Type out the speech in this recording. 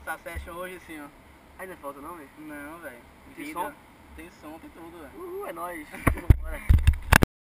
essa session hoje assim, ó. Ainda falta não, velho? Não, velho. Tem som? Tem som, tem tudo, velho. É nóis. Vambora.